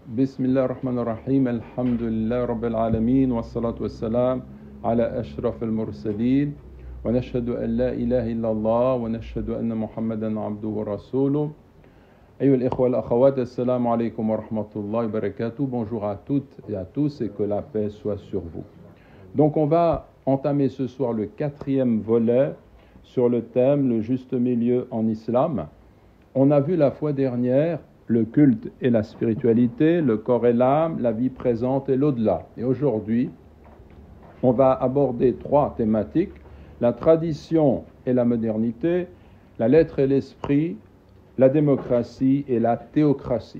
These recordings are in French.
بسم الله الرحمن الرحيم الحمد لله رب العالمين والصلاة والسلام على أشرف المرسلين ونشهد أن لا إله إلا الله ونشهد أن محمدا عبده ورسوله أيها الإخوة والأخوات السلام عليكم ورحمة الله وبركاته. Bonjour à toutes et à tous et que la paix soit sur vous. Donc on va entamer ce soir le 4e volet sur le thème le juste milieu en islam. On a vu la fois dernière le culte et la spiritualité, le corps et l'âme, la vie présente et l'au-delà. Et aujourd'hui, on va aborder 3 thématiques, la tradition et la modernité, la lettre et l'esprit, la démocratie et la théocratie.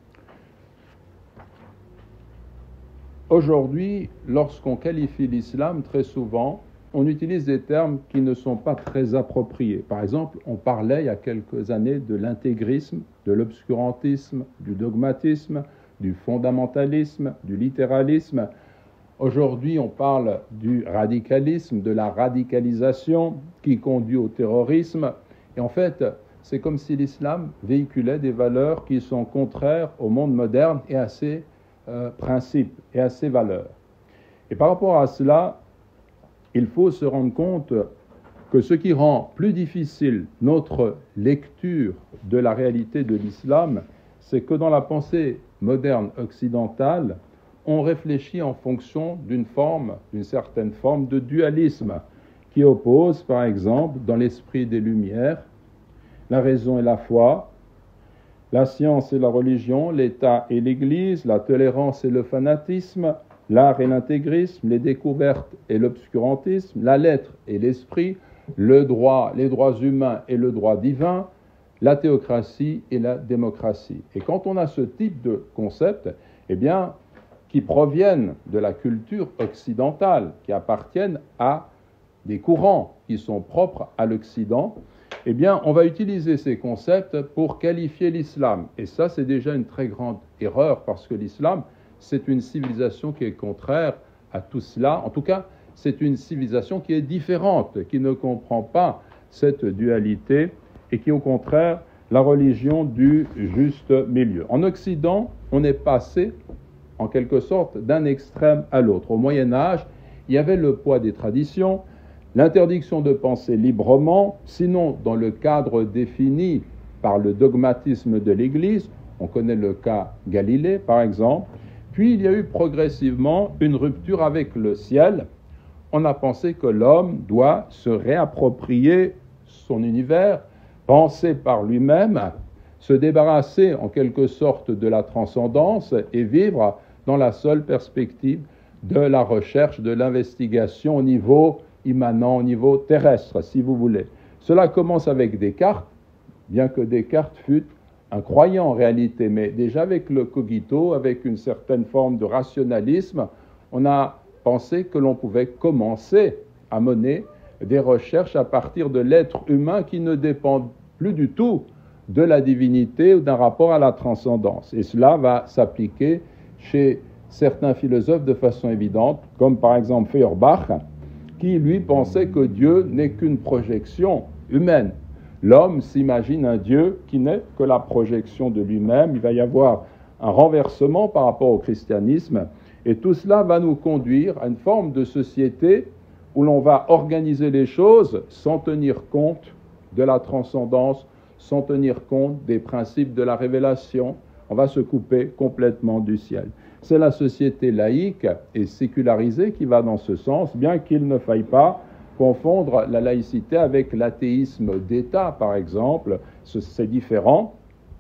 Aujourd'hui, lorsqu'on qualifie l'islam, très souvent, on utilise des termes qui ne sont pas très appropriés. Par exemple, on parlait il y a quelques années de l'intégrisme, de l'obscurantisme, du dogmatisme, du fondamentalisme, du littéralisme. Aujourd'hui, on parle du radicalisme, de la radicalisation qui conduit au terrorisme. Et en fait, c'est comme si l'islam véhiculait des valeurs qui sont contraires au monde moderne et à ses principes et à ses valeurs. Et par rapport à cela, il faut se rendre compte que ce qui rend plus difficile notre lecture de la réalité de l'islam, c'est que dans la pensée moderne occidentale, on réfléchit en fonction d'une certaine forme de dualisme qui oppose, par exemple, dans l'esprit des Lumières, la raison et la foi, la science et la religion, l'État et l'Église, la tolérance et le fanatisme, l'art et l'intégrisme, les découvertes et l'obscurantisme, la lettre et l'esprit, le droit, les droits humains et le droit divin, la théocratie et la démocratie. Et quand on a ce type de concepts, qui proviennent de la culture occidentale, qui appartiennent à des courants qui sont propres à l'Occident, on va utiliser ces concepts pour qualifier l'islam. Et ça, c'est déjà une très grande erreur, parce que l'islam, c'est une civilisation qui est contraire à tout cela. En tout cas, c'est une civilisation qui est différente, qui ne comprend pas cette dualité et qui, au contraire, la religion du juste milieu. En Occident, on est passé, en quelque sorte, d'un extrême à l'autre. Au Moyen-Âge, il y avait le poids des traditions, l'interdiction de penser librement, sinon dans le cadre défini par le dogmatisme de l'Église. On connaît le cas Galilée, par exemple. Puis il y a eu progressivement une rupture avec le ciel. On a pensé que l'homme doit se réapproprier son univers, penser par lui-même, se débarrasser en quelque sorte de la transcendance et vivre dans la seule perspective de la recherche, de l'investigation au niveau immanent, au niveau terrestre, si vous voulez. Cela commence avec Descartes, bien que Descartes fût un croyant en réalité, mais déjà avec le cogito, avec une certaine forme de rationalisme, on a pensé que l'on pouvait commencer à mener des recherches à partir de l'être humain qui ne dépend plus du tout de la divinité ou d'un rapport à la transcendance. Et cela va s'appliquer chez certains philosophes de façon évidente, comme par exemple Feuerbach, qui lui pensait que Dieu n'est qu'une projection humaine. L'homme s'imagine un Dieu qui n'est que la projection de lui-même. Il va y avoir un renversement par rapport au christianisme. Et tout cela va nous conduire à une forme de société où l'on va organiser les choses sans tenir compte de la transcendance, sans tenir compte des principes de la révélation. On va se couper complètement du ciel. C'est la société laïque et sécularisée qui va dans ce sens, bien qu'il ne faille pas confondre la laïcité avec l'athéisme d'État, par exemple. C'est différent,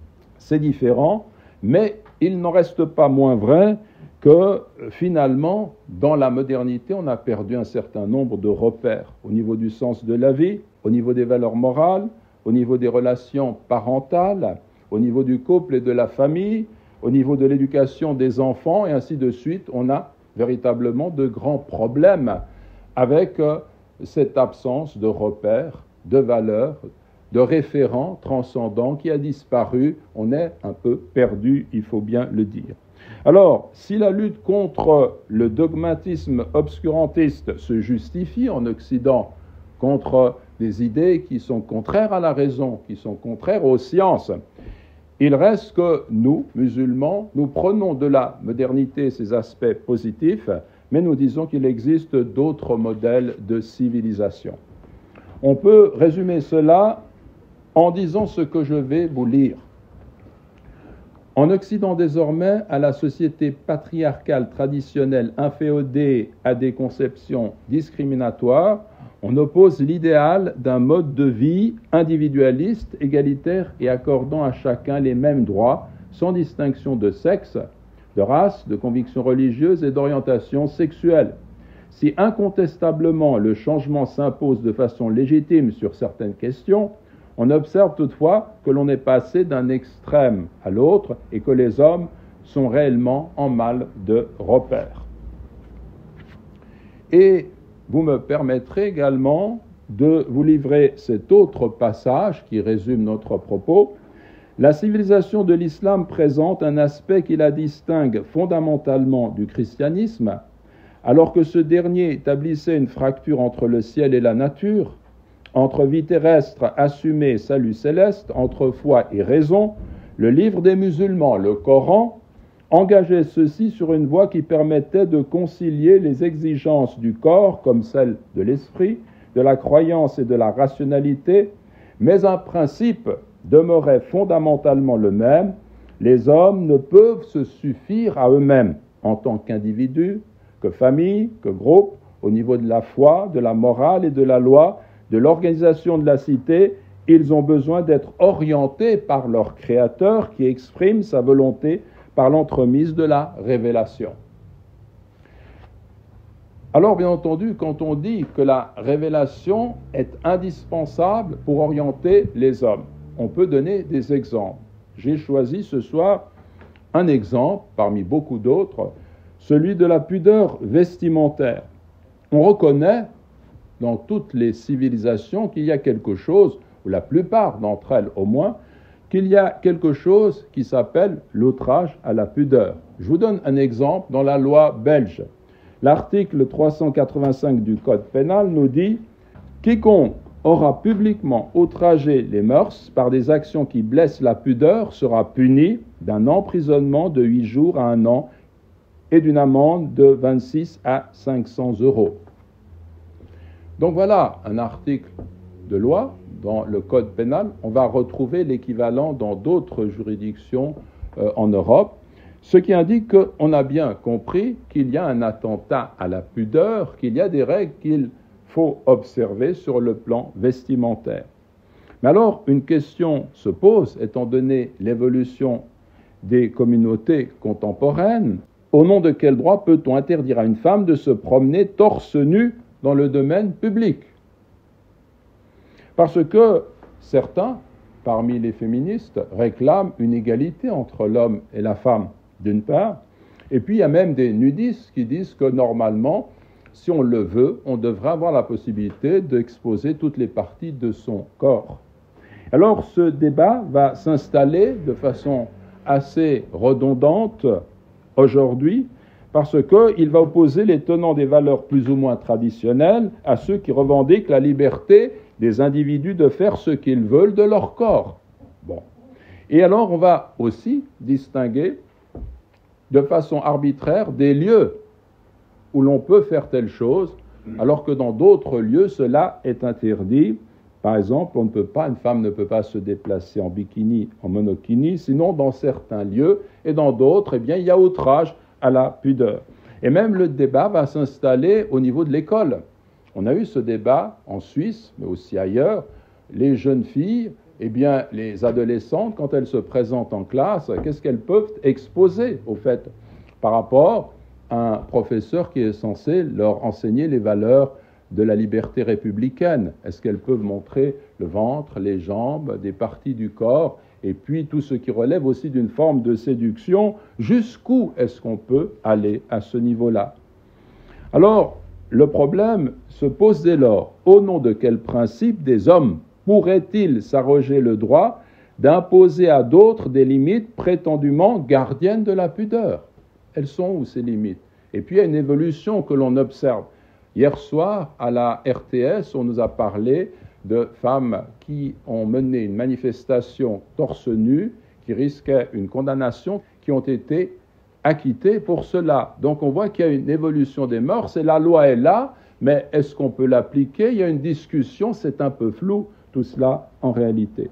mais il n'en reste pas moins vrai que finalement, dans la modernité, on a perdu un certain nombre de repères au niveau du sens de la vie, au niveau des valeurs morales, au niveau des relations parentales, au niveau du couple et de la famille, au niveau de l'éducation des enfants, et ainsi de suite. On a véritablement de grands problèmes avec cette absence de repères, de valeurs, de référents transcendants qui a disparu. On est un peu perdu, il faut bien le dire. Alors, si la lutte contre le dogmatisme obscurantiste se justifie en Occident contre des idées qui sont contraires à la raison, qui sont contraires aux sciences, Il reste que nous, musulmans, nous prenons de la modernité ses aspects positifs, mais nous disons qu'il existe d'autres modèles de civilisation. On peut résumer cela en disant ce que je vais vous lire. En Occident désormais, à la société patriarcale traditionnelle inféodée à des conceptions discriminatoires, on oppose l'idéal d'un mode de vie individualiste, égalitaire et accordant à chacun les mêmes droits, sans distinction de sexe, de race, de conviction religieuse et d'orientation sexuelle. Si incontestablement le changement s'impose de façon légitime sur certaines questions, on observe toutefois que l'on est passé d'un extrême à l'autre et que les hommes sont réellement en mal de repère. Et vous me permettrez également de vous livrer cet autre passage qui résume notre propos. La civilisation de l'islam présente un aspect qui la distingue fondamentalement du christianisme, alors que ce dernier établissait une fracture entre le ciel et la nature, entre vie terrestre assumée et salut céleste, entre foi et raison. Le livre des musulmans, le Coran, engageait ceux-ci sur une voie qui permettait de concilier les exigences du corps comme celles de l'esprit, de la croyance et de la rationalité, mais un principe demeurait fondamentalement le même: les hommes ne peuvent se suffire à eux-mêmes en tant qu'individus, que famille, que groupe, au niveau de la foi, de la morale et de la loi, de l'organisation de la cité. Ils ont besoin d'être orientés par leur Créateur qui exprime sa volonté par l'entremise de la révélation. Alors, bien entendu, quand on dit que la révélation est indispensable pour orienter les hommes, on peut donner des exemples. J'ai choisi ce soir un exemple, parmi beaucoup d'autres, celui de la pudeur vestimentaire. On reconnaît dans toutes les civilisations qu'il y a quelque chose, ou la plupart d'entre elles au moins, qu'il y a quelque chose qui s'appelle l'outrage à la pudeur. Je vous donne un exemple dans la loi belge. L'article 385 du Code pénal nous dit « Quiconque aura publiquement outragé les mœurs par des actions qui blessent la pudeur sera puni d'un emprisonnement de 8 jours à 1 an et d'une amende de 26 à 500 euros. » Donc voilà un article de loi dans le Code pénal. On va retrouver l'équivalent dans d'autres juridictions en Europe, ce qui indique qu'on a bien compris qu'il y a un attentat à la pudeur, qu'il y a des règles qu'il faut observer sur le plan vestimentaire. Mais alors, une question se pose, étant donné l'évolution des communautés contemporaines: au nom de quel droit peut-on interdire à une femme de se promener torse nu dans le domaine public? Parce que certains, parmi les féministes, réclament une égalité entre l'homme et la femme, d'une part, et puis il y a même des nudistes qui disent que normalement, si on le veut, on devrait avoir la possibilité d'exposer toutes les parties de son corps. Alors ce débat va s'installer de façon assez redondante aujourd'hui, parce qu'il va opposer les tenants des valeurs plus ou moins traditionnelles à ceux qui revendiquent la liberté des individus de faire ce qu'ils veulent de leur corps. Bon. Et alors on va aussi distinguer de façon arbitraire des lieux où l'on peut faire telle chose, alors que dans d'autres lieux cela est interdit. Par exemple, une femme ne peut pas se déplacer en bikini, en monokini, sinon dans certains lieux, et dans d'autres, eh bien, il y a outrage à la pudeur. Et même le débat va s'installer au niveau de l'école. On a eu ce débat en Suisse, mais aussi ailleurs. Les jeunes filles, eh bien, les adolescentes, quand elles se présentent en classe, qu'est-ce qu'elles peuvent exposer, au fait, par rapport à un professeur qui est censé leur enseigner les valeurs de la liberté républicaine? Est-ce qu'elles peuvent montrer le ventre, les jambes, des parties du corps, et puis tout ce qui relève aussi d'une forme de séduction? Jusqu'où est-ce qu'on peut aller à ce niveau-là? Alors, le problème se pose dès lors: au nom de quel principe des hommes pourraient-ils s'arroger le droit d'imposer à d'autres des limites prétendument gardiennes de la pudeur? Elles sont où ces limites? Et puis il y a une évolution que l'on observe. Hier soir, à la RTS, on nous a parlé de femmes qui ont mené une manifestation torse nu, qui risquaient une condamnation qui ont été acquittés pour cela. Donc on voit qu'il y a une évolution des mœurs et la loi est là, mais est-ce qu'on peut l'appliquer? Il y a une discussion, c'est un peu flou tout cela en réalité.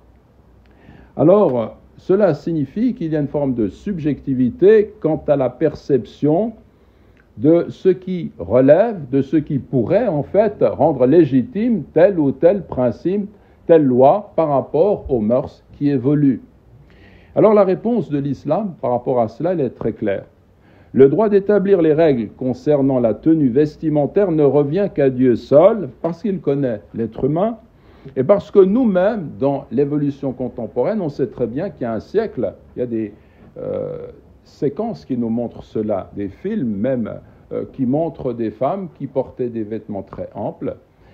Alors, cela signifie qu'il y a une forme de subjectivité quant à la perception de ce qui relève, de ce qui pourrait en fait rendre légitime tel ou tel principe, telle loi par rapport aux mœurs qui évoluent. Alors la réponse de l'islam par rapport à cela, elle est très claire. Le droit d'établir les règles concernant la tenue vestimentaire ne revient qu'à Dieu seul, parce qu'il connaît l'être humain, et parce que nous-mêmes, dans l'évolution contemporaine, on sait très bien qu'il y a un siècle, il y a des séquences qui nous montrent cela, des films même qui montrent des femmes qui portaient des vêtements très amples,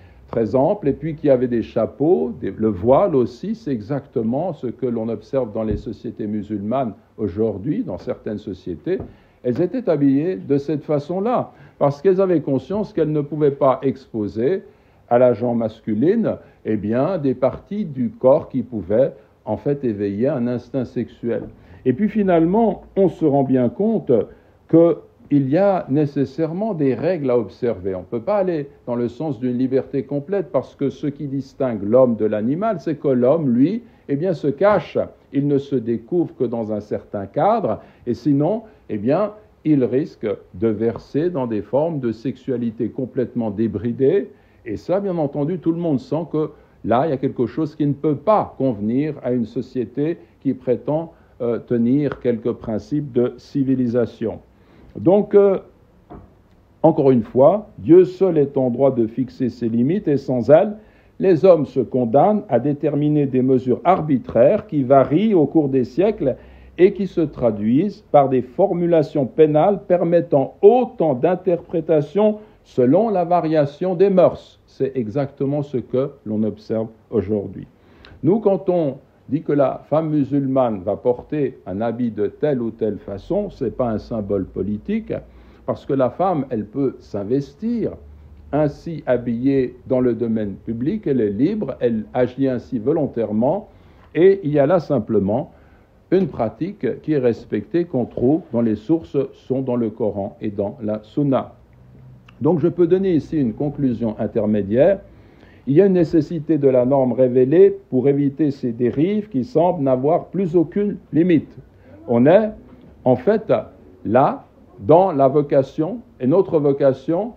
et puis qui avaient des chapeaux, le voile aussi, c'est exactement ce que l'on observe dans les sociétés musulmanes aujourd'hui, dans certaines sociétés. Elles étaient habillées de cette façon-là, parce qu'elles avaient conscience qu'elles ne pouvaient pas exposer à la jambe masculine, eh bien, des parties du corps qui pouvaient en fait éveiller un instinct sexuel. Et puis finalement, on se rend bien compte qu'il y a nécessairement des règles à observer. On ne peut pas aller dans le sens d'une liberté complète, parce que ce qui distingue l'homme de l'animal, c'est que l'homme, lui, eh bien, se cache. Il ne se découvre que dans un certain cadre, et sinon, eh bien, il risque de verser dans des formes de sexualité complètement débridées. Et ça, bien entendu, tout le monde sent que là, il y a quelque chose qui ne peut pas convenir à une société qui prétend tenir quelques principes de civilisation. Donc, encore une fois, Dieu seul est en droit de fixer ses limites, et sans elles, les hommes se condamnent à déterminer des mesures arbitraires qui varient au cours des siècles et qui se traduisent par des formulations pénales permettant autant d'interprétations selon la variation des mœurs. C'est exactement ce que l'on observe aujourd'hui. Nous, quand on dit que la femme musulmane va porter un habit de telle ou telle façon, ce n'est pas un symbole politique, parce que la femme, elle peut s'investir ainsi habillée dans le domaine public, elle est libre, elle agit ainsi volontairement, et il y a là simplement une pratique qui est respectée, qu'on trouve dans les sources, sont dans le Coran et dans la Sunna. Donc je peux donner ici une conclusion intermédiaire. Il y a une nécessité de la norme révélée pour éviter ces dérives qui semblent n'avoir plus aucune limite. On est en fait là dans la vocation, et notre vocation,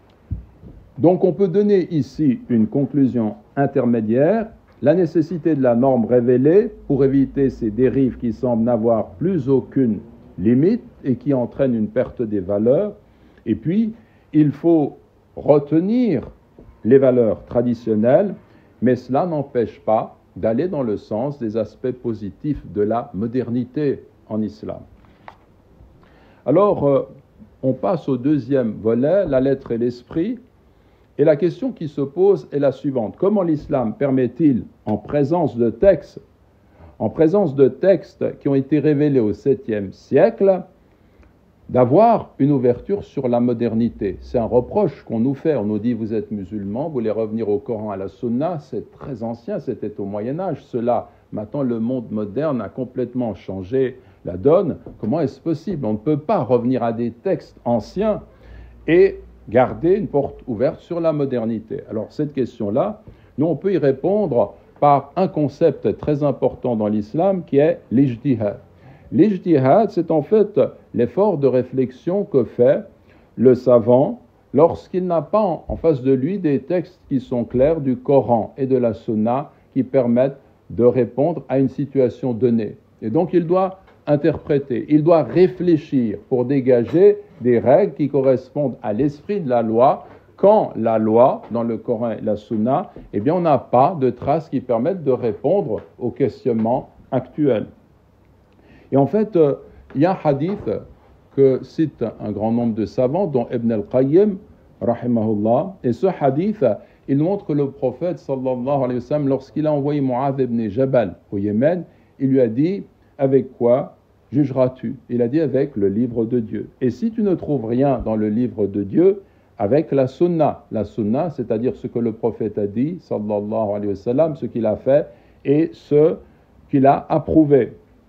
donc on peut donner ici une conclusion intermédiaire, la nécessité de la norme révélée pour éviter ces dérives qui semblent n'avoir plus aucune limite et qui entraînent une perte des valeurs, et puis il faut retenir les valeurs traditionnelles, mais cela n'empêche pas d'aller dans le sens des aspects positifs de la modernité en islam. Alors, on passe au deuxième volet, la lettre et l'esprit, et la question qui se pose est la suivante. Comment l'islam permet-il, en présence de textes qui ont été révélés au 7e siècle, d'avoir une ouverture sur la modernité? C'est un reproche qu'on nous fait. On nous dit, vous êtes musulmans, vous voulez revenir au Coran, à la Sunna, c'est très ancien, c'était au Moyen-Âge, cela. Maintenant, le monde moderne a complètement changé la donne. Comment est-ce possible? On ne peut pas revenir à des textes anciens et garder une porte ouverte sur la modernité. Alors, cette question-là, nous, on peut y répondre par un concept très important dans l'islam qui est l'ijtihad. L'ijtihad, c'est en fait l'effort de réflexion que fait le savant lorsqu'il n'a pas en face de lui des textes qui sont clairs du Coran et de la Sunna qui permettent de répondre à une situation donnée. Et donc il doit interpréter, il doit réfléchir pour dégager des règles qui correspondent à l'esprit de la loi, quand la loi, dans le Coran et la Sunna, eh bien on n'a pas de traces qui permettent de répondre aux questionnements actuels. Et en fait, il y a un hadith que cite un grand nombre de savants, dont Ibn al-Qayyim, rahimahullah, et ce hadith, il montre que le prophète, sallallahu alayhi wa sallam, lorsqu'il a envoyé Mu'adh ibn Jabal au Yémen, il lui a dit, avec quoi jugeras-tu? Il a dit, avec le livre de Dieu. Et si tu ne trouves rien dans le livre de Dieu, avec la sunna. La sunna, c'est-à-dire ce que le prophète a dit, sallallahu alayhi wa sallam, ce qu'il a fait et ce qu'il a approuvé.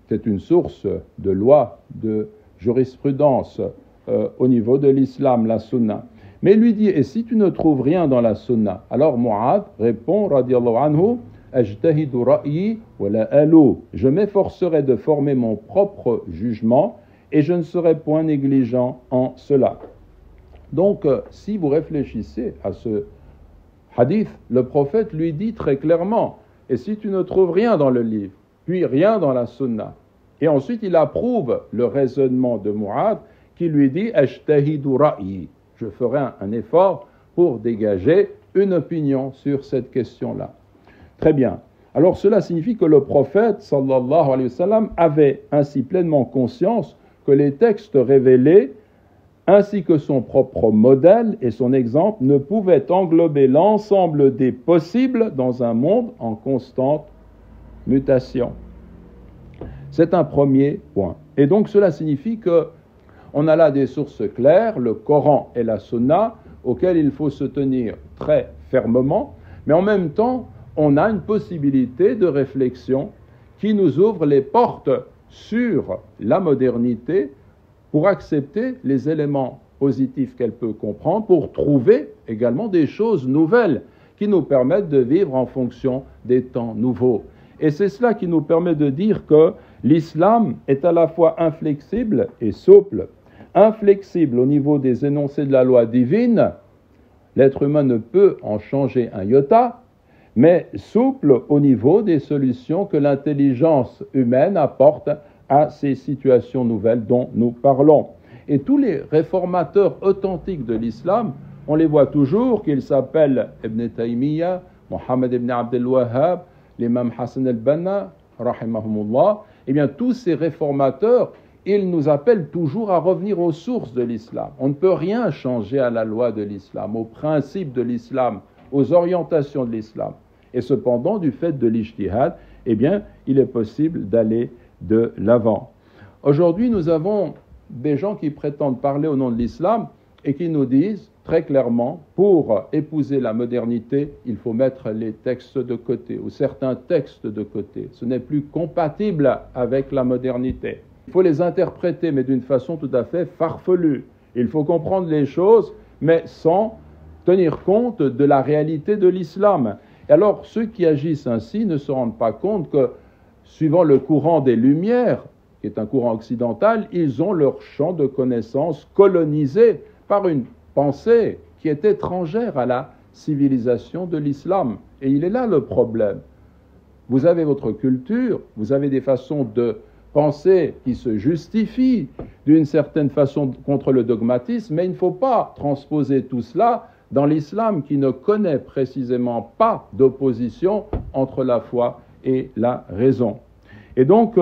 c'est une source de loi, de jurisprudence au niveau de l'islam, la sunna. Mais il lui dit, et si tu ne trouves rien dans la sunna? Alors Mu'adh répond, radiyallahu anhu, ajtahidu ra'yi wa la alu. Je m'efforcerai de former mon propre jugement et je ne serai point négligent en cela. Donc, si vous réfléchissez à ce hadith, le prophète lui dit très clairement, et si tu ne trouves rien dans le livre, puis rien dans la sunna, et ensuite il approuve le raisonnement de Mu'adh qui lui dit « Ajtahidu ra'yi » je ferai un effort pour dégager une opinion sur cette question-là. Très bien. Alors cela signifie que le prophète, sallallahu alayhi wa sallam, avait ainsi pleinement conscience que les textes révélés, ainsi que son propre modèle et son exemple, ne pouvaient englober l'ensemble des possibles dans un monde en constante mutation. C'est un premier point. Et donc cela signifie que on a là des sources claires, le Coran et la Sunna, auxquelles il faut se tenir très fermement, mais en même temps, on a une possibilité de réflexion qui nous ouvre les portes sur la modernité pour accepter les éléments positifs qu'elle peut comprendre, pour trouver également des choses nouvelles qui nous permettent de vivre en fonction des temps nouveaux. Et c'est cela qui nous permet de dire que l'islam est à la fois inflexible et souple. Inflexible au niveau des énoncés de la loi divine, l'être humain ne peut en changer un iota, mais souple au niveau des solutions que l'intelligence humaine apporte à ces situations nouvelles dont nous parlons. Et tous les réformateurs authentiques de l'islam, on les voit toujours, qu'ils s'appellent Ibn Taymiyyah, Mohammed ibn Abdel Wahhab, l'imam Hassan al-Banna, rahimahumullah, eh bien tous ces réformateurs, ils nous appellent toujours à revenir aux sources de l'islam. On ne peut rien changer à la loi de l'islam, aux principes de l'islam, aux orientations de l'islam. Et cependant, du fait de l'ijtihad, eh bien, il est possible d'aller de l'avant. Aujourd'hui, nous avons des gens qui prétendent parler au nom de l'islam et qui nous disent très clairement, pour épouser la modernité, il faut mettre les textes de côté, ou certains textes de côté. Ce n'est plus compatible avec la modernité. Il faut les interpréter, mais d'une façon tout à fait farfelue. Il faut comprendre les choses, mais sans tenir compte de la réalité de l'islam. Et alors, ceux qui agissent ainsi ne se rendent pas compte que, suivant le courant des Lumières, qui est un courant occidental, ils ont leur champ de connaissances colonisé par une pensée qui est étrangère à la civilisation de l'islam. Et il est là le problème. Vous avez votre culture, vous avez des façons de penser qui se justifient d'une certaine façon contre le dogmatisme, mais il ne faut pas transposer tout cela dans l'islam qui ne connaît précisément pas d'opposition entre la foi et la raison. Et donc,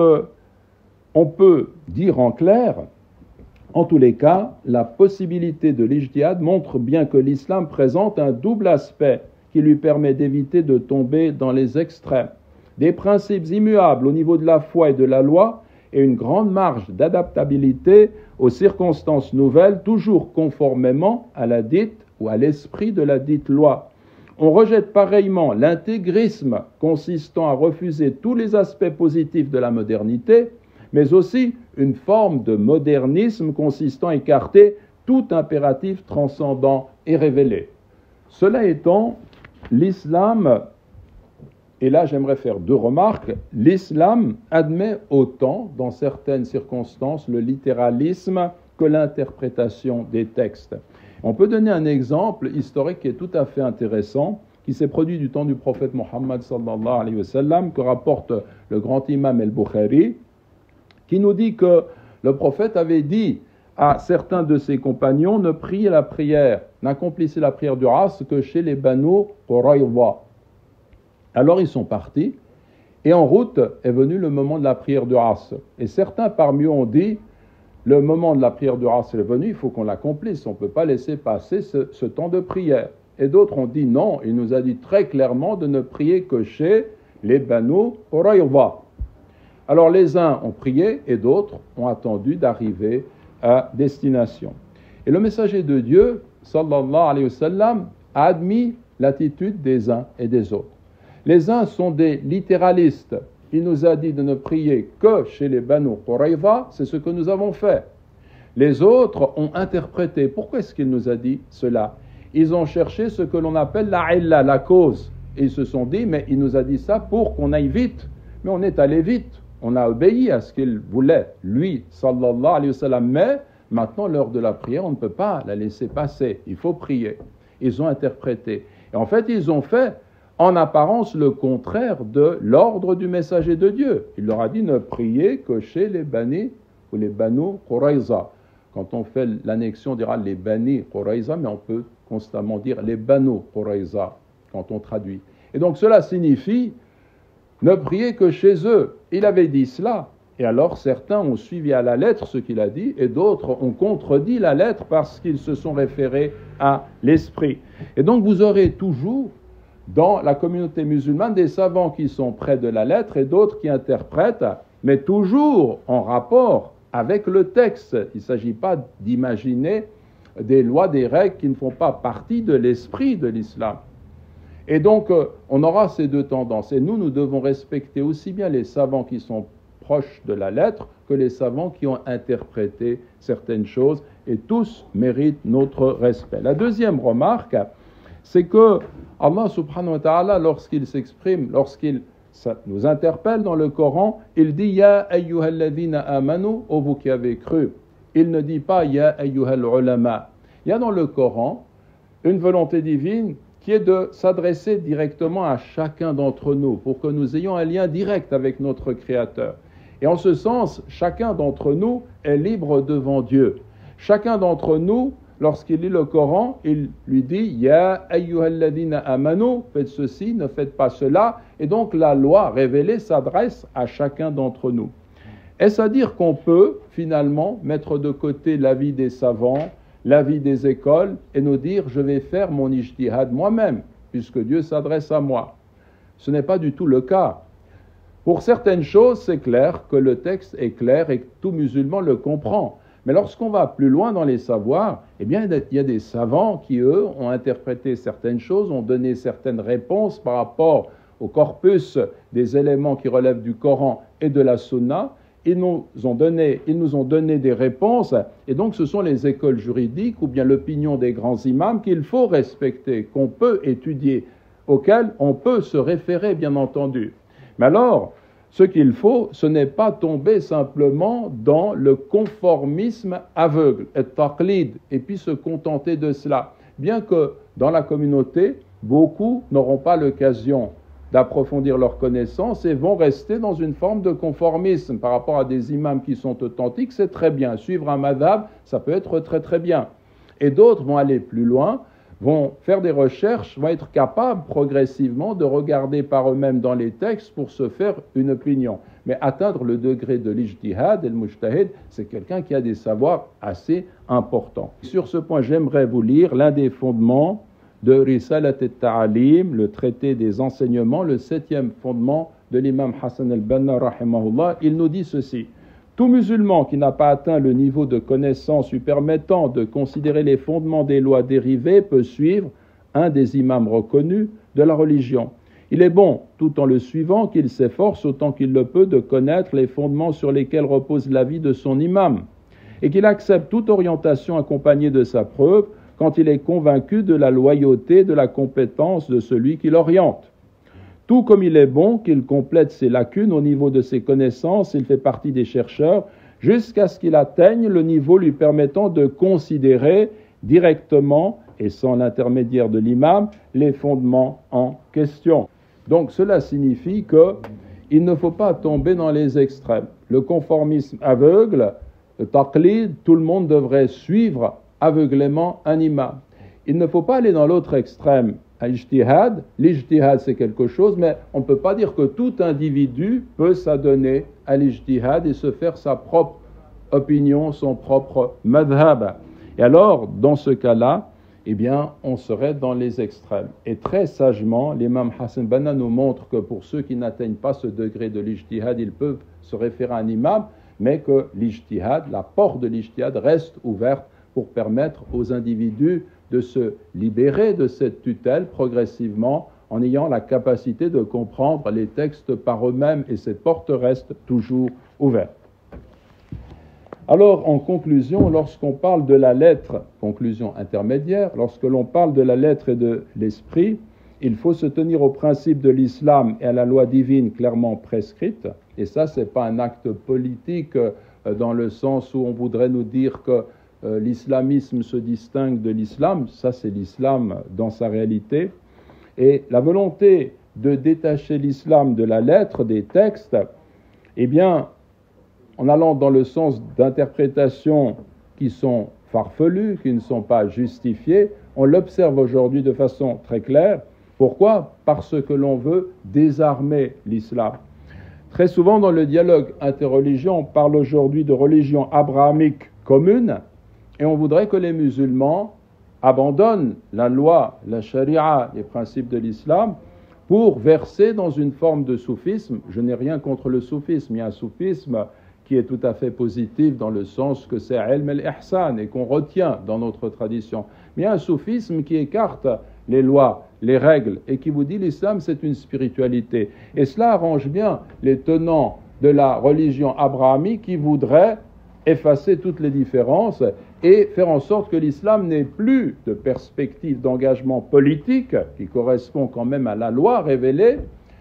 on peut dire en clair, en tous les cas, la possibilité de l'ijtihad montre bien que l'islam présente un double aspect qui lui permet d'éviter de tomber dans les extrêmes. Des principes immuables au niveau de la foi et de la loi et une grande marge d'adaptabilité aux circonstances nouvelles, toujours conformément à la dite ou à l'esprit de la dite loi. On rejette pareillement l'intégrisme consistant à refuser tous les aspects positifs de la modernité, mais aussi une forme de modernisme consistant à écarter tout impératif transcendant et révélé. Cela étant, l'islam, et là j'aimerais faire deux remarques, l'islam admet autant, dans certaines circonstances, le littéralisme que l'interprétation des textes. On peut donner un exemple historique qui est tout à fait intéressant, qui s'est produit du temps du prophète Mohammed sallallahu alayhi wa sallam, que rapporte le grand imam al-Bukhari, qui nous dit que le prophète avait dit à certains de ses compagnons, ne priez la prière, n'accomplissez la prière du Asr que chez les Banu Qurayza. Alors ils sont partis, et en route est venu le moment de la prière du Asr. Et certains parmi eux ont dit, le moment de la prière du Asr est venu, il faut qu'on l'accomplisse, on ne peut pas laisser passer ce temps de prière. Et d'autres ont dit non, il nous a dit très clairement de ne prier que chez les Banu Qurayza. Alors les uns ont prié et d'autres ont attendu d'arriver à destination. Et le messager de Dieu, sallallahu alayhi wa sallam, a admis l'attitude des uns et des autres. Les uns sont des littéralistes il nous a dit de ne prier que chez les Banu Qurayza, c'est ce que nous avons fait. Les autres ont interprété. Pourquoi est-ce qu'il nous a dit cela? Ils ont cherché ce que l'on appelle la illa, la cause. Et ils se sont dit, mais il nous a dit ça pour qu'on aille vite. Mais on est allé vite. On a obéi à ce qu'il voulait, lui, sallallahu alayhi wa sallam. Mais maintenant, l'heure de la prière, on ne peut pas la laisser passer. Il faut prier. Ils ont interprété. Et en fait, ils ont fait, en apparence, le contraire de l'ordre du messager de Dieu. Il leur a dit ne prier que chez les Bani ou les Banu Qurayza. Quand on fait l'annexion, on dira les Bani Qurayza, mais on peut constamment dire les Banu Qurayza quand on traduit. Et donc cela signifie ne prier que chez eux. Il avait dit cela. Et alors certains ont suivi à la lettre ce qu'il a dit et d'autres ont contredit la lettre parce qu'ils se sont référés à l'esprit. Et donc vous aurez toujours dans la communauté musulmane des savants qui sont près de la lettre et d'autres qui interprètent, mais toujours en rapport avec le texte. Il ne s'agit pas d'imaginer des lois, des règles qui ne font pas partie de l'esprit de l'islam. Et donc, on aura ces deux tendances. Et nous devons respecter aussi bien les savants qui sont proches de la lettre que les savants qui ont interprété certaines choses. Et tous méritent notre respect. La deuxième remarque, c'est que Allah subhanahu wa ta'ala, lorsqu'il s'exprime, lorsqu'il nous interpelle dans le Coran, il dit « Ya ayyuhalladhina amanu » « Ô vous qui avez cru ». Il ne dit pas « Ya ayyuhal ulama ». Il y a dans le Coran une volonté divine qui est de s'adresser directement à chacun d'entre nous pour que nous ayons un lien direct avec notre Créateur. Et en ce sens, chacun d'entre nous est libre devant Dieu. Chacun d'entre nous, lorsqu'il lit le Coran, il lui dit « Ya ayyuhalladhina amanu » « Faites ceci, ne faites pas cela ». Et donc la loi révélée s'adresse à chacun d'entre nous. Est-ce à dire qu'on peut finalement mettre de côté l'avis des savants, l'avis des écoles et nous dire « je vais faire mon ijtihad moi-même » puisque Dieu s'adresse à moi? Ce n'est pas du tout le cas. Pour certaines choses, c'est clair que le texte est clair et que tout musulman le comprend. Mais lorsqu'on va plus loin dans les savoirs, eh bien, il y a des savants qui, eux, ont interprété certaines choses, ont donné certaines réponses par rapport au corpus des éléments qui relèvent du Coran et de la Sunna. Ils nous ont donné des réponses, et donc ce sont les écoles juridiques ou bien l'opinion des grands imams qu'il faut respecter, qu'on peut étudier, auxquelles on peut se référer, bien entendu. Mais alors, ce qu'il faut, ce n'est pas tomber simplement dans le conformisme aveugle, et taqlid, et puis se contenter de cela. Bien que dans la communauté, beaucoup n'auront pas l'occasion d'approfondir leurs connaissances et vont rester dans une forme de conformisme par rapport à des imams qui sont authentiques, c'est très bien. Suivre un madhab, ça peut être très très bien. Et d'autres vont aller plus loin, vont faire des recherches, vont être capables progressivement de regarder par eux-mêmes dans les textes pour se faire une opinion. Mais atteindre le degré de l'ijtihad et le mujtahid, c'est quelqu'un qui a des savoirs assez importants. Sur ce point, j'aimerais vous lire l'un des fondements de Risalat al-Ta'alim, le traité des enseignements, le 7e fondement de l'imam Hassan al-Banna, rahimahullah. Il nous dit ceci: tout musulman qui n'a pas atteint le niveau de connaissance lui permettant de considérer les fondements des lois dérivées peut suivre un des imams reconnus de la religion. Il est bon, tout en le suivant, qu'il s'efforce autant qu'il le peut de connaître les fondements sur lesquels repose l'avis de son imam, et qu'il accepte toute orientation accompagnée de sa preuve quand il est convaincu de la loyauté, de la compétence de celui qui l'oriente. Tout comme il est bon qu'il complète ses lacunes au niveau de ses connaissances, il fait partie des chercheurs, jusqu'à ce qu'il atteigne le niveau lui permettant de considérer directement et sans l'intermédiaire de l'imam les fondements en question. Donc cela signifie qu'il ne faut pas tomber dans les extrêmes. Le conformisme aveugle, le taqlid, tout le monde devrait suivre aveuglément un imam. Il ne faut pas aller dans l'autre extrême, à l'ijtihad. L'ijtihad, c'est quelque chose, mais on ne peut pas dire que tout individu peut s'adonner à l'ijtihad et se faire sa propre opinion, son propre madhab. Et alors, dans ce cas-là, eh bien, on serait dans les extrêmes. Et très sagement, l'imam Hassan Banna nous montre que pour ceux qui n'atteignent pas ce degré de l'ijtihad, ils peuvent se référer à un imam, mais que l'ijtihad, la porte de l'ijtihad reste ouverte pour permettre aux individus de se libérer de cette tutelle progressivement en ayant la capacité de comprendre les textes par eux-mêmes, et cette porte reste toujours ouverte. Alors, en conclusion, lorsqu'on parle de la lettre, conclusion intermédiaire, lorsque l'on parle de la lettre et de l'esprit, il faut se tenir au principe de l'islam et à la loi divine clairement prescrite, et ça, ce n'est pas un acte politique dans le sens où on voudrait nous dire que l'islamisme se distingue de l'islam, ça c'est l'islam dans sa réalité, et la volonté de détacher l'islam de la lettre, des textes, eh bien, en allant dans le sens d'interprétations qui sont farfelues, qui ne sont pas justifiées, on l'observe aujourd'hui de façon très claire. Pourquoi ? Parce que l'on veut désarmer l'islam. Très souvent dans le dialogue interreligieux, on parle aujourd'hui de religion abrahamique commune, et on voudrait que les musulmans abandonnent la loi, la charia, les principes de l'islam, pour verser dans une forme de soufisme. Je n'ai rien contre le soufisme, il y a un soufisme qui est tout à fait positif dans le sens que c'est ilm al-ihsan et qu'on retient dans notre tradition. Mais il y a un soufisme qui écarte les lois, les règles, et qui vous dit l'islam c'est une spiritualité. Et cela arrange bien les tenants de la religion abrahamique qui voudraient effacer toutes les différences et faire en sorte que l'islam n'ait plus de perspective d'engagement politique qui correspond quand même à la loi révélée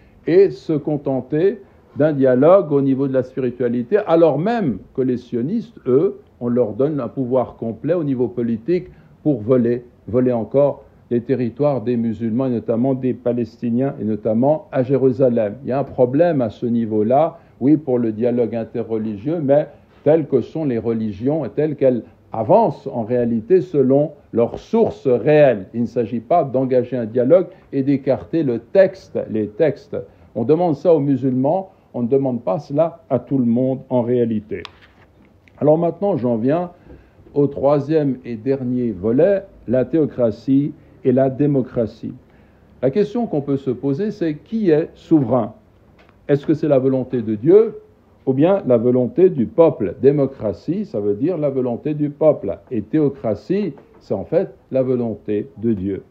et se contenter d'un dialogue au niveau de la spiritualité, alors même que les sionistes, eux, on leur donne un pouvoir complet au niveau politique pour voler encore les territoires des musulmans, et notamment des Palestiniens, et notamment à Jérusalem. Il y a un problème à ce niveau-là, oui, pour le dialogue interreligieux, mais telles que sont les religions et telles qu'elles avancent en réalité selon leurs sources réelles. Il ne s'agit pas d'engager un dialogue et d'écarter les textes. On demande ça aux musulmans, on ne demande pas cela à tout le monde en réalité. Alors maintenant, j'en viens au troisième et dernier volet, la théocratie et la démocratie. La question qu'on peut se poser, c'est qui est souverain ? Est-ce que c'est la volonté de Dieu ou bien la volonté du peuple ? Démocratie, ça veut dire la volonté du peuple. Et théocratie, c'est en fait la volonté de Dieu.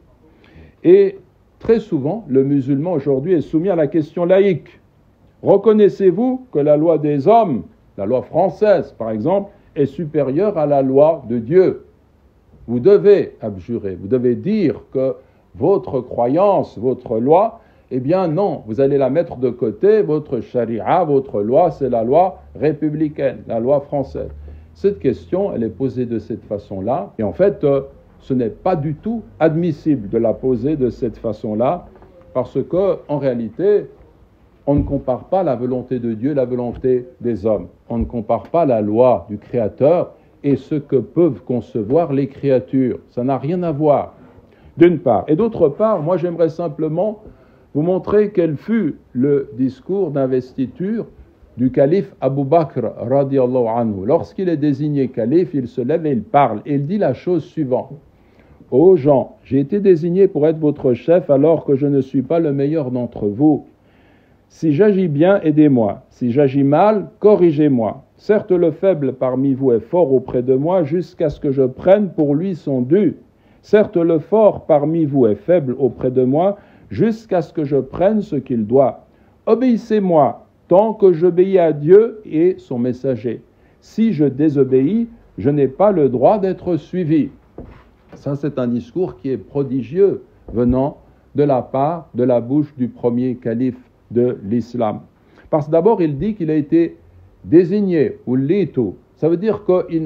Et très souvent, le musulman aujourd'hui est soumis à la question laïque. Reconnaissez-vous que la loi des hommes, la loi française par exemple, est supérieure à la loi de Dieu ? Vous devez abjurer, vous devez dire que votre croyance, votre loi, eh bien non, vous allez la mettre de côté, votre charia, votre loi, c'est la loi républicaine, la loi française. Cette question, elle est posée de cette façon-là, et en fait, ce n'est pas du tout admissible de la poser de cette façon-là, parce que, en réalité, on ne compare pas la volonté de Dieu, la volonté des hommes. On ne compare pas la loi du Créateur et ce que peuvent concevoir les créatures. Ça n'a rien à voir, d'une part. Et d'autre part, moi j'aimerais simplement vous montrer quel fut le discours d'investiture du calife Abu Bakr radiallahu anhu. Lorsqu'il est désigné calife, il se lève et il parle. Et il dit la chose suivante. « Ô gens, j'ai été désigné pour être votre chef alors que je ne suis pas le meilleur d'entre vous. Si j'agis bien, aidez-moi. Si j'agis mal, corrigez-moi. Certes, le faible parmi vous est fort auprès de moi jusqu'à ce que je prenne pour lui son dû. Certes, le fort parmi vous est faible auprès de moi jusqu'à ce que je prenne ce qu'il doit. Obéissez-moi tant que j'obéis à Dieu et son messager. Si je désobéis, je n'ai pas le droit d'être suivi. » Ça, c'est un discours qui est prodigieux venant de la part, de la bouche du premier calife de l'islam. Parce que d'abord, il dit qu'il a été désigné, ou litu. Ça veut dire qu'il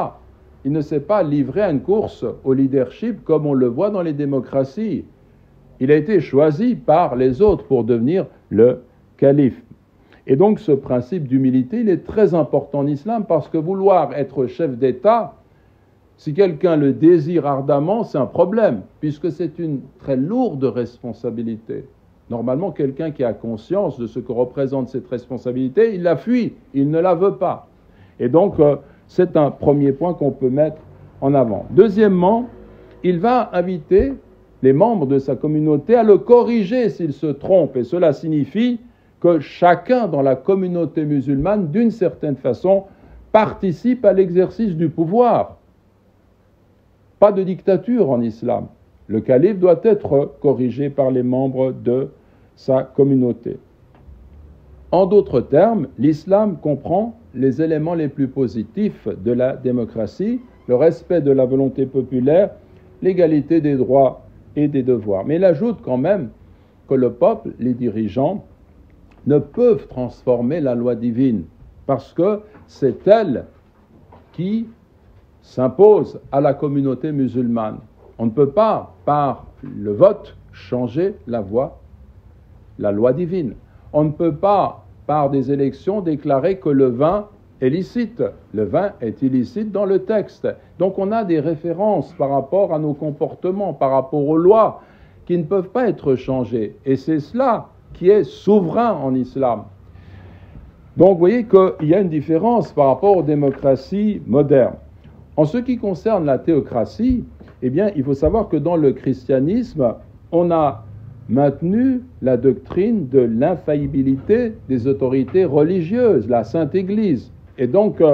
ne s'est pas livré à une course au leadership comme on le voit dans les démocraties. Il a été choisi par les autres pour devenir le calife. Et donc ce principe d'humilité, il est très important en islam parce que vouloir être chef d'État, si quelqu'un le désire ardemment, c'est un problème, puisque c'est une très lourde responsabilité. Normalement, quelqu'un qui a conscience de ce que représente cette responsabilité, il la fuit, il ne la veut pas. Et donc, c'est un premier point qu'on peut mettre en avant. Deuxièmement, il va inviter les membres de sa communauté à le corriger s'il se trompe. Et cela signifie que chacun dans la communauté musulmane, d'une certaine façon, participe à l'exercice du pouvoir. Pas de dictature en islam. le calife doit être corrigé par les membres de sa communauté. En d'autres termes, l'islam comprend les éléments les plus positifs de la démocratie, le respect de la volonté populaire, l'égalité des droits et des devoirs. Mais il ajoute quand même que le peuple, les dirigeants, ne peuvent transformer la loi divine parce que c'est elle qui s'impose à la communauté musulmane. On ne peut pas, par le vote, changer la loi divine. On ne peut pas, par des élections, déclarer que le vin est licite. Le vin est illicite dans le texte. Donc on a des références par rapport à nos comportements, par rapport aux lois, qui ne peuvent pas être changées. Et c'est cela qui est souverain en islam. Donc vous voyez qu'il y a une différence par rapport aux démocraties modernes. En ce qui concerne la théocratie, eh bien, il faut savoir que dans le christianisme, on a maintenu la doctrine de l'infaillibilité des autorités religieuses, la Sainte Église. Et donc,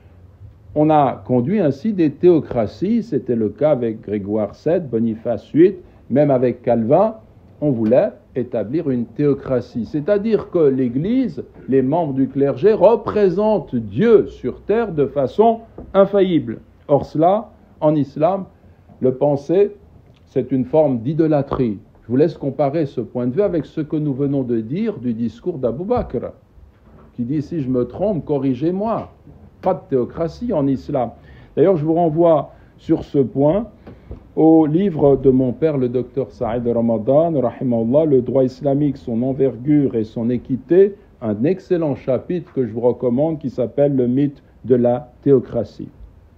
on a conduit ainsi des théocraties, c'était le cas avec Grégoire VII, Boniface VIII, même avec Calvin, on voulait établir une théocratie. C'est-à-dire que l'Église, les membres du clergé, représentent Dieu sur terre de façon infaillible. Or cela, en islam, le penser, c'est une forme d'idolâtrie. Je vous laisse comparer ce point de vue avec ce que nous venons de dire du discours d'Abou Bakr, qui dit « Si je me trompe, corrigez-moi ». Pas de théocratie en islam. D'ailleurs, je vous renvoie sur ce point au livre de mon père, le docteur Saïd Ramadan, rahimahullah, Le droit islamique, son envergure et son équité, un excellent chapitre que je vous recommande qui s'appelle « Le mythe de la théocratie ».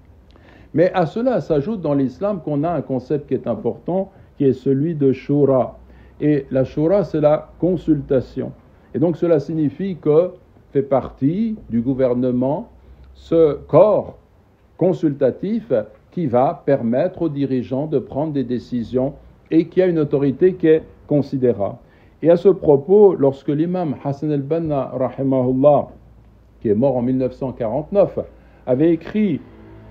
Mais à cela s'ajoute dans l'islam qu'on a un concept qui est important, qui est celui de shura. Et la shura, c'est la consultation. Et donc cela signifie que fait partie du gouvernement ce corps consultatif qui va permettre aux dirigeants de prendre des décisions et qui a une autorité qui est considérable. Et à ce propos, lorsque l'imam Hassan al-Banna, rahimahullah, qui est mort en 1949, avait écrit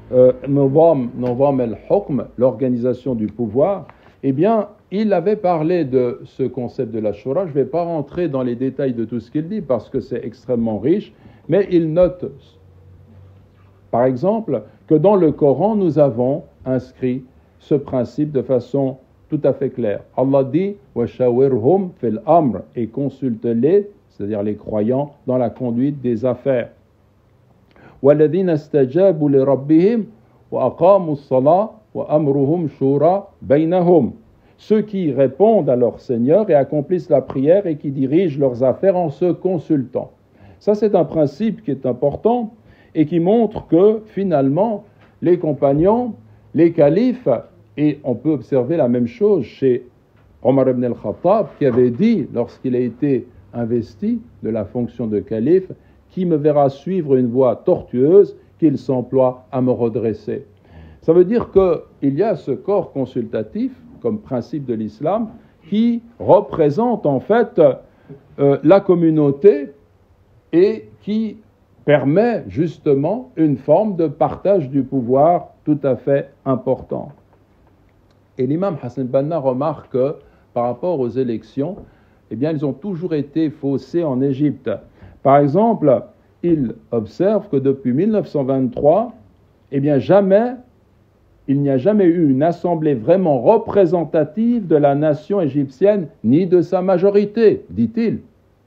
Nizam al-Hukm, l'organisation du pouvoir, eh bien, il avait parlé de ce concept de la shura. Je ne vais pas rentrer dans les détails de tout ce qu'il dit parce que c'est extrêmement riche, mais il note, par exemple, que dans le Coran, nous avons inscrit ce principe de façon tout à fait claire. Allah dit « Washawirhum fil amr » et consulte-les, c'est-à-dire les croyants, dans la conduite des affaires. وَالَّذِينَ اسْتَجَابُوا لِرَبِّهِمْ وَأَقَامُوا الصَّلَاةَ وَأَمْرُهُمْ شُورَى بَيْنَهُمْ. Ceux qui répondent à leur Seigneur et accomplissent la prière et qui dirigent leurs affaires en se consultant. Ça, c'est un principe qui est important et qui montre que, finalement, les compagnons, les califes, et on peut observer la même chose chez Omar ibn al-Khattab, qui avait dit, lorsqu'il a été investi de la fonction de calife, « Qui me verra suivre une voie tortueuse, qu'il s'emploie à me redresser ». Ça veut dire qu'il y a ce corps consultatif, comme principe de l'islam, qui représente en fait la communauté et qui permet justement une forme de partage du pouvoir tout à fait important. Et l'imam Hassan Banna remarque que par rapport aux élections, eh bien, elles ont toujours été faussées en Égypte. Par exemple, il observe que depuis 1923, eh bien, il n'y a jamais eu une assemblée vraiment représentative de la nation égyptienne, ni de sa majorité, dit-il.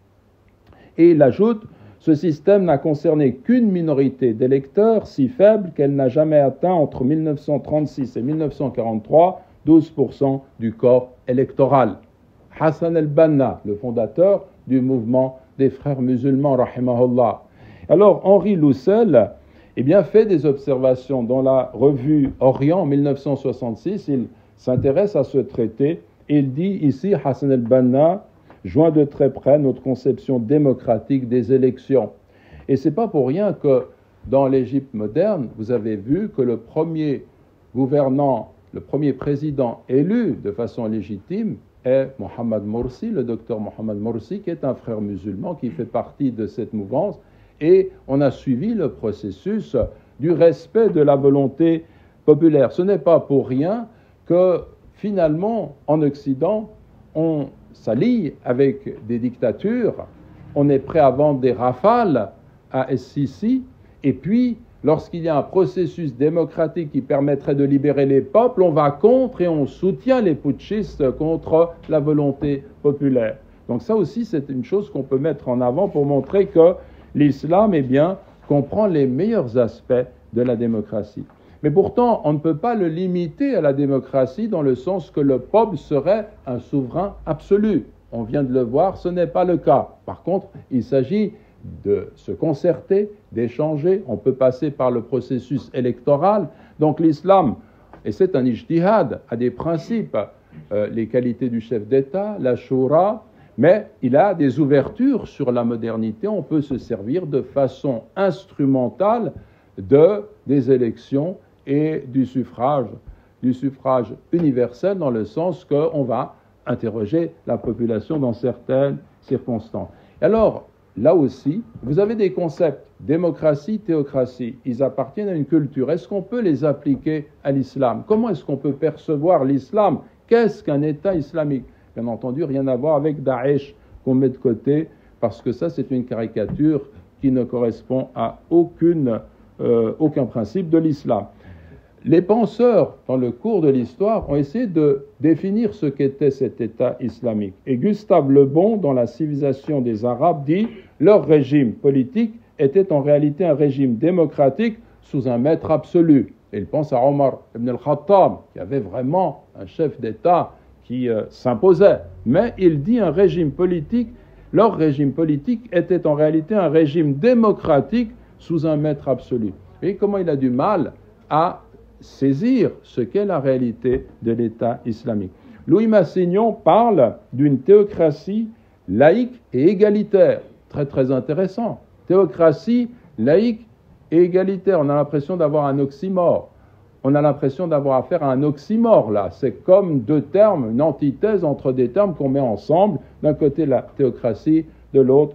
Et il ajoute, ce système n'a concerné qu'une minorité d'électeurs si faible qu'elle n'a jamais atteint entre 1936 et 1943 12% du corps électoral. Hassan al-Banna, le fondateur du mouvement des frères musulmans, rahimahullah. Alors, Henri Loussel, eh bien, fait des observations dans la revue Orient en 1966. Il s'intéresse à ce traité et il dit ici, Hassan al-Banna joint de très près notre conception démocratique des élections. Et ce n'est pas pour rien que dans l'Égypte moderne, vous avez vu que le premier gouvernant, le premier président élu de façon légitime est Mohamed Morsi, le docteur Mohamed Morsi, qui est un frère musulman qui fait partie de cette mouvance. Et on a suivi le processus du respect de la volonté populaire. Ce n'est pas pour rien que finalement, en Occident, on s'allie avec des dictatures, on est prêt à vendre des rafales à Sisi, et puis, lorsqu'il y a un processus démocratique qui permettrait de libérer les peuples, on va contre et on soutient les putschistes contre la volonté populaire. Donc ça aussi, c'est une chose qu'on peut mettre en avant pour montrer que l'islam, eh bien, comprend les meilleurs aspects de la démocratie. Mais pourtant, on ne peut pas le limiter à la démocratie dans le sens que le peuple serait un souverain absolu. On vient de le voir, ce n'est pas le cas. Par contre, il s'agit de se concerter, d'échanger. On peut passer par le processus électoral. Donc l'islam, et c'est un ijtihad, a des principes, les qualités du chef d'État, la shura, mais il a des ouvertures sur la modernité. On peut se servir de façon instrumentale des élections et du suffrage universel, dans le sens qu'on va interroger la population dans certaines circonstances. Alors, là aussi, vous avez des concepts, démocratie, théocratie, ils appartiennent à une culture. Est-ce qu'on peut les appliquer à l'islam? Comment est-ce qu'on peut percevoir l'islam? Qu'est-ce qu'un État islamique? Bien entendu, rien à voir avec Daesh qu'on met de côté, parce que ça, c'est une caricature qui ne correspond à aucun principe de l'islam. Les penseurs, dans le cours de l'histoire, ont essayé de définir ce qu'était cet État islamique. Et Gustave Le Bon, dans La civilisation des Arabes, dit « Leur régime politique était en réalité un régime démocratique sous un maître absolu. » Et il pense à Omar ibn al-Khattab, qui avait vraiment un chef d'État qui s'imposait. Mais il dit un régime politique, leur régime politique était en réalité un régime démocratique sous un maître absolu. Et comment il a du mal à saisir ce qu'est la réalité de l'État islamique. Louis Massignon parle d'une théocratie laïque et égalitaire. Très très intéressant. Théocratie laïque et égalitaire. On a l'impression d'avoir un oxymore. On a l'impression d'avoir affaire à un oxymore là. C'est comme deux termes, une antithèse entre des termes qu'on met ensemble. D'un côté la théocratie, de l'autre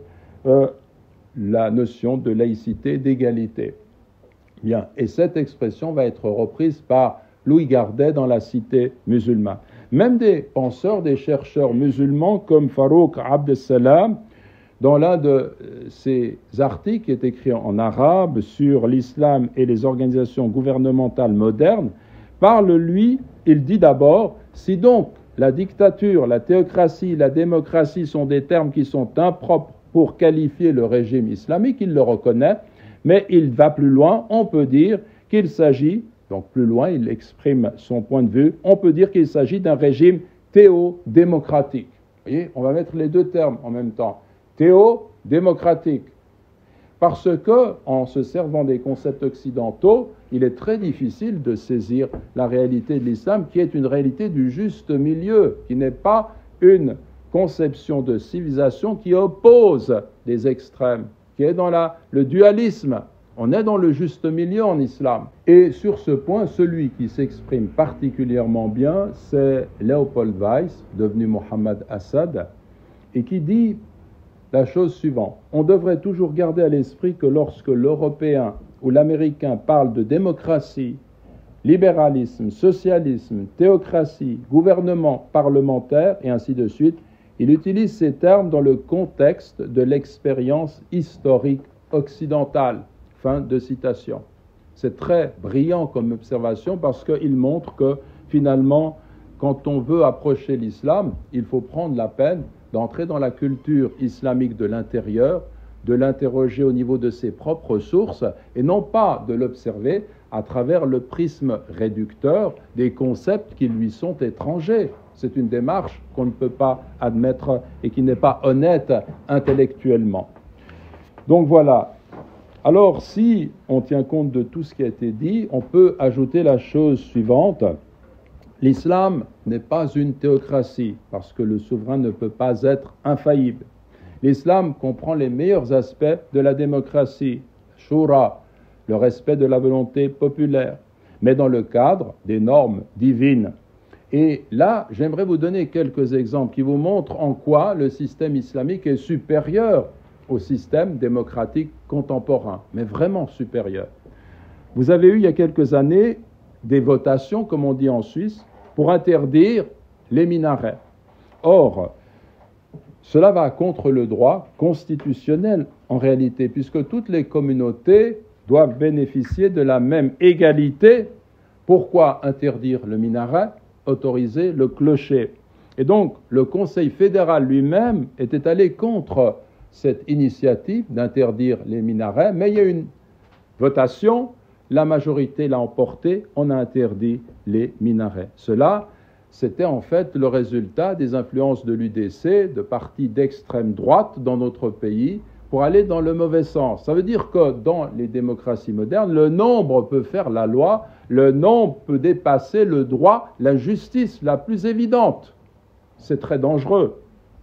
la notion de laïcité, d'égalité. Bien. Et cette expression va être reprise par Louis Gardet dans La Cité musulmane. Même des penseurs, des chercheurs musulmans comme Farouk Abdessalam, dans l'un de ses articles qui est écrit en arabe sur l'islam et les organisations gouvernementales modernes, parle, lui, il dit d'abord, si donc la dictature, la théocratie, la démocratie sont des termes qui sont impropres pour qualifier le régime islamique, il le reconnaît, mais il va plus loin, on peut dire qu'il s'agit, donc plus loin, il exprime son point de vue, on peut dire qu'il s'agit d'un régime théo-démocratique. Vous voyez, on va mettre les deux termes en même temps. Théo-démocratique. Parce que, en se servant des concepts occidentaux, il est très difficile de saisir la réalité de l'islam, qui est une réalité du juste milieu, qui n'est pas une conception de civilisation qui oppose des extrêmes, qui est dans le dualisme. On est dans le juste milieu en islam. Et sur ce point, celui qui s'exprime particulièrement bien, c'est Léopold Weiss, devenu Mohammed Assad, et qui dit la chose suivante. On devrait toujours garder à l'esprit que lorsque l'Européen ou l'Américain parle de démocratie, libéralisme, socialisme, théocratie, gouvernement parlementaire, et ainsi de suite, il utilise ces termes dans le contexte de l'expérience historique occidentale. Fin de citation. C'est très brillant comme observation parce qu'il montre que finalement, quand on veut approcher l'islam, il faut prendre la peine d'entrer dans la culture islamique de l'intérieur, de l'interroger au niveau de ses propres sources et non pas de l'observer à travers le prisme réducteur des concepts qui lui sont étrangers. C'est une démarche qu'on ne peut pas admettre et qui n'est pas honnête intellectuellement. Donc voilà. Alors, si on tient compte de tout ce qui a été dit, on peut ajouter la chose suivante. L'islam n'est pas une théocratie, parce que le souverain ne peut pas être infaillible. L'islam comprend les meilleurs aspects de la démocratie, shura, le respect de la volonté populaire, mais dans le cadre des normes divines. Et là, j'aimerais vous donner quelques exemples qui vous montrent en quoi le système islamique est supérieur au système démocratique contemporain, mais vraiment supérieur. Vous avez eu il y a quelques années des votations, comme on dit en Suisse, pour interdire les minarets. Or, cela va contre le droit constitutionnel en réalité, puisque toutes les communautés doivent bénéficier de la même égalité. Pourquoi interdire le minaret, autoriser le clocher? Et donc, le Conseil fédéral lui-même était allé contre cette initiative d'interdire les minarets, mais il y a eu une votation, la majorité l'a emporté, on a interdit les minarets. Cela, c'était en fait le résultat des influences de l'UDC, de partis d'extrême droite dans notre pays, pour aller dans le mauvais sens. Ça veut dire que dans les démocraties modernes, le nombre peut faire la loi, le nombre peut dépasser le droit, la justice la plus évidente. C'est très dangereux.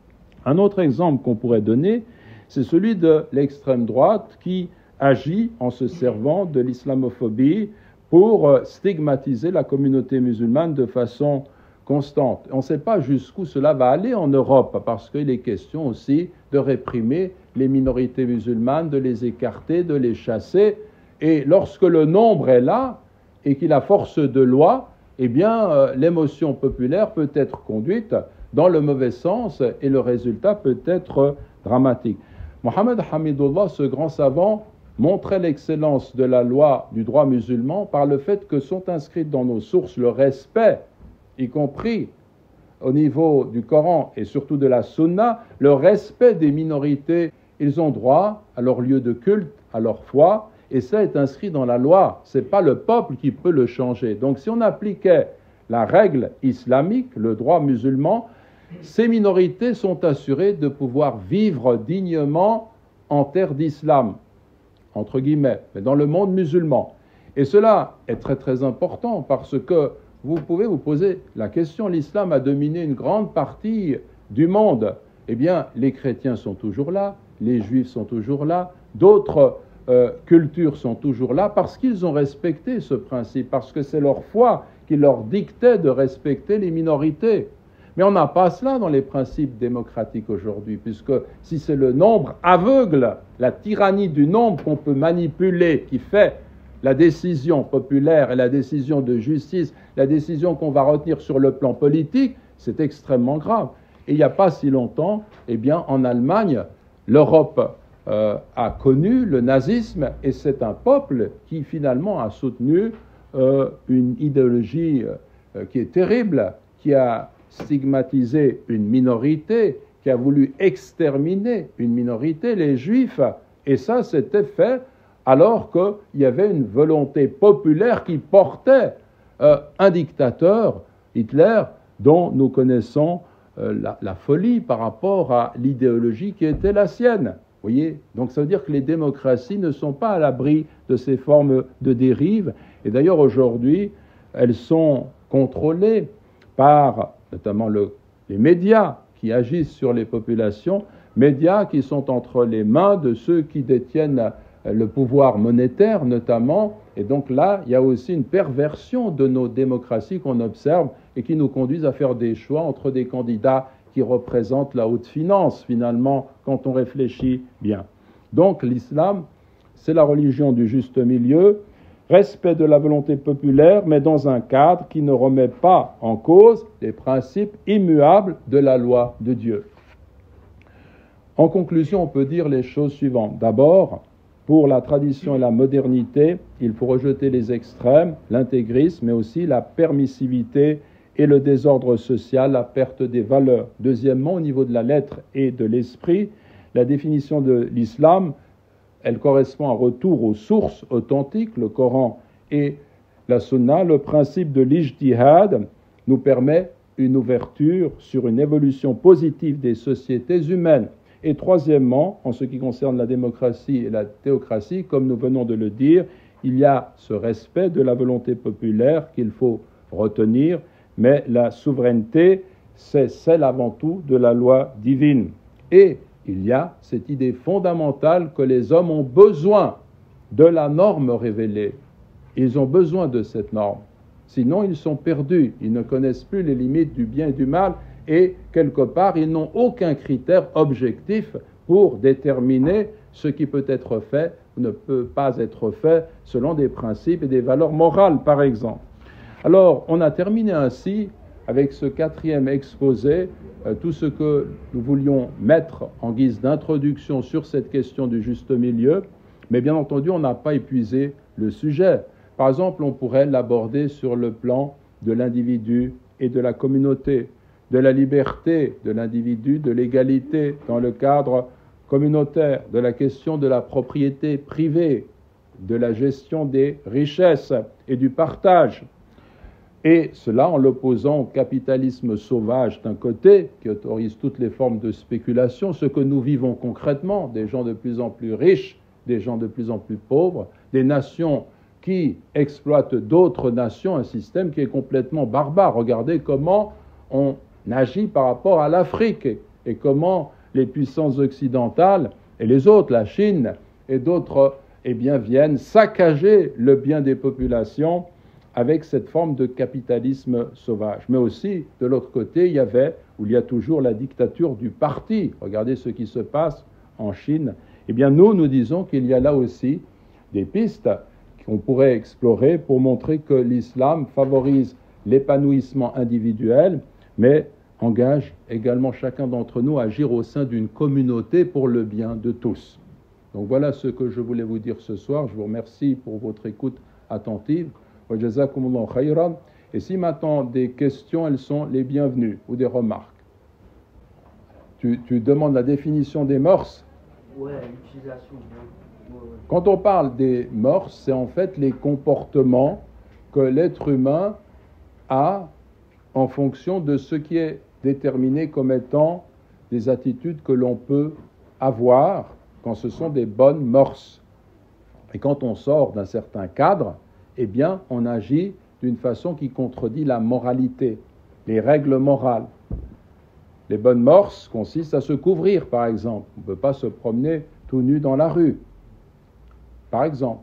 Un autre exemple qu'on pourrait donner, c'est celui de l'extrême droite qui agit en se servant de l'islamophobie pour stigmatiser la communauté musulmane de façon constante. On ne sait pas jusqu'où cela va aller en Europe, parce qu'il est question aussi de réprimer les minorités musulmanes, de les écarter, de les chasser. Et lorsque le nombre est là et qu'il a force de loi, eh bien, l'émotion populaire peut être conduite dans le mauvais sens et le résultat peut être dramatique. Mohammed Hamidullah, ce grand savant, montrait l'excellence de la loi du droit musulman par le fait que sont inscrites dans nos sources le respect, y compris au niveau du Coran et surtout de la Sunna, le respect des minorités. Ils ont droit à leur lieu de culte, à leur foi, et ça est inscrit dans la loi. Ce n'est pas le peuple qui peut le changer. Donc si on appliquait la règle islamique, le droit musulman, ces minorités sont assurées de pouvoir vivre dignement en terre d'islam, entre guillemets, mais dans le monde musulman. Et cela est très très important parce que vous pouvez vous poser la question, l'islam a dominé une grande partie du monde. Eh bien, les chrétiens sont toujours là, les juifs sont toujours là, d'autres cultures sont toujours là parce qu'ils ont respecté ce principe, parce que c'est leur foi qui leur dictait de respecter les minorités. Mais on n'a pas cela dans les principes démocratiques aujourd'hui, puisque si c'est le nombre aveugle, la tyrannie du nombre qu'on peut manipuler, qui fait la décision populaire et la décision de justice, la décision qu'on va retenir sur le plan politique, c'est extrêmement grave. Et il n'y a pas si longtemps, eh bien, en Allemagne, l'Europe a connu le nazisme, et c'est un peuple qui finalement a soutenu une idéologie qui est terrible, qui a stigmatisé une minorité, qui a voulu exterminer une minorité, les Juifs, et ça c'était fait alors qu'il y avait une volonté populaire qui portait un dictateur, Hitler, dont nous connaissons la folie par rapport à l'idéologie qui était la sienne. Vous voyez ? Donc ça veut dire que les démocraties ne sont pas à l'abri de ces formes de dérive, et d'ailleurs aujourd'hui, elles sont contrôlées par notamment les médias qui agissent sur les populations, médias qui sont entre les mains de ceux qui détiennent le pouvoir monétaire notamment, et donc là, il y a aussi une perversion de nos démocraties qu'on observe et qui nous conduisent à faire des choix entre des candidats qui représentent la haute finance, finalement, quand on réfléchit bien. Donc l'islam, c'est la religion du juste milieu, respect de la volonté populaire, mais dans un cadre qui ne remet pas en cause les principes immuables de la loi de Dieu. En conclusion, on peut dire les choses suivantes. D'abord, pour la tradition et la modernité, il faut rejeter les extrêmes, l'intégrisme, mais aussi la permissivité et le désordre social, la perte des valeurs. Deuxièmement, au niveau de la lettre et de l'esprit, la définition de l'islam, elle correspond à un retour aux sources authentiques, le Coran et la Sunna. Le principe de l'ijtihad nous permet une ouverture sur une évolution positive des sociétés humaines. Et troisièmement, en ce qui concerne la démocratie et la théocratie, comme nous venons de le dire, il y a ce respect de la volonté populaire qu'il faut retenir, mais la souveraineté, c'est celle avant tout de la loi divine. Et il y a cette idée fondamentale que les hommes ont besoin de la norme révélée. Ils ont besoin de cette norme. Sinon, ils sont perdus. Ils ne connaissent plus les limites du bien et du mal et, quelque part, ils n'ont aucun critère objectif pour déterminer ce qui peut être fait ou ne peut pas être fait selon des principes et des valeurs morales, par exemple. Alors, on a terminé ainsi avec ce quatrième exposé, tout ce que nous voulions mettre en guise d'introduction sur cette question du juste milieu, mais bien entendu, on n'a pas épuisé le sujet. Par exemple, on pourrait l'aborder sur le plan de l'individu et de la communauté, de la liberté de l'individu, de l'égalité dans le cadre communautaire, de la question de la propriété privée, de la gestion des richesses et du partage. Et cela en l'opposant au capitalisme sauvage d'un côté, qui autorise toutes les formes de spéculation, ce que nous vivons concrètement, des gens de plus en plus riches, des gens de plus en plus pauvres, des nations qui exploitent d'autres nations, un système qui est complètement barbare. Regardez comment on agit par rapport à l'Afrique et comment les puissances occidentales et les autres, la Chine et d'autres, viennent saccager le bien des populations avec cette forme de capitalisme sauvage. Mais aussi, de l'autre côté, il y a toujours la dictature du parti. Regardez ce qui se passe en Chine. Nous disons qu'il y a là aussi des pistes qu'on pourrait explorer pour montrer que l'islam favorise l'épanouissement individuel, mais engage également chacun d'entre nous à agir au sein d'une communauté pour le bien de tous. Donc voilà ce que je voulais vous dire ce soir. Je vous remercie pour votre écoute attentive. Wa jazakumullahu khayran. Et si maintenant des questions, elles sont les bienvenues, ou des remarques. Tu demandes la définition des mœurs? Ouais, l'utilisation. Quand on parle des mœurs, c'est en fait les comportements que l'être humain a en fonction de ce qui est déterminé comme étant des attitudes que l'on peut avoir quand ce sont des bonnes mœurs. Et quand on sort d'un certain cadre, on agit d'une façon qui contredit la moralité, les règles morales. Les bonnes mœurs consistent à se couvrir, par exemple. On ne peut pas se promener tout nu dans la rue, par exemple.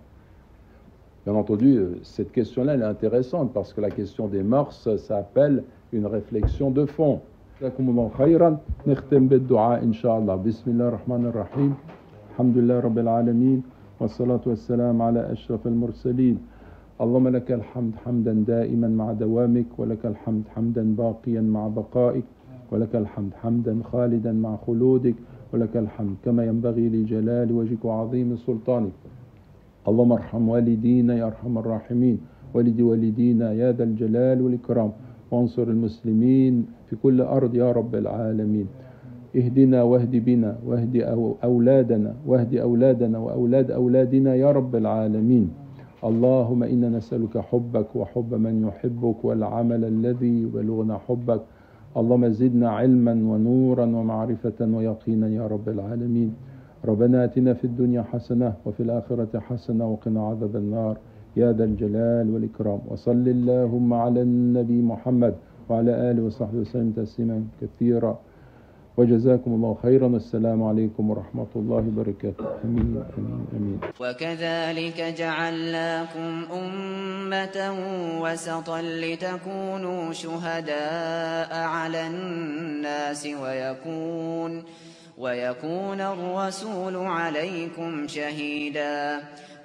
Bien entendu, cette question-là, elle est intéressante parce que la question des mœurs, ça appelle une réflexion de fond. Jazakumullahu khayran. Nikhtem bid-du'a, incha'Allah. Bismillahir-rahmanir-rahim. Alhamdulillah rabbil alamin. Wassalatu wassalamu ala ashraf al-mursalin. اللهم لك الحمد حمدا دائما مع دوامك ولك الحمد حمدا باقيا مع بقائك ولك الحمد حمدا خالدا مع خلودك ولك الحمد كما ينبغي لجلال وجهك وعظيم سلطانك اللهم ارحم والدينا يا ارحم الراحمين والد والدينا يا ذا الجلال والإكرام وانصر المسلمين في كل أرض يا رب العالمين اهدنا واهد بنا واهد أولادنا واهد أولادنا وأولاد أولادنا يا رب العالمين اللهم إنا نسألك حبك وحب من يحبك والعمل الذي يبلغنا حبك اللهم زدنا علما ونورا ومعرفة ويقينا يا رب العالمين ربنا آتنا في الدنيا حسنة وفي الآخرة حسنة وقنا عذاب النار يا ذا الجلال والإكرام وصل اللهم على النبي محمد وعلى آله وصحبه وسلم تسليما كثيرا وجزاكم الله خيرا والسلام عليكم ورحمة الله وبركاته آمين آمين آمين. وكذلك جعلناكم أمة وسطا لتكونوا شهداء على الناس ويكون الرسول عليكم شهيدا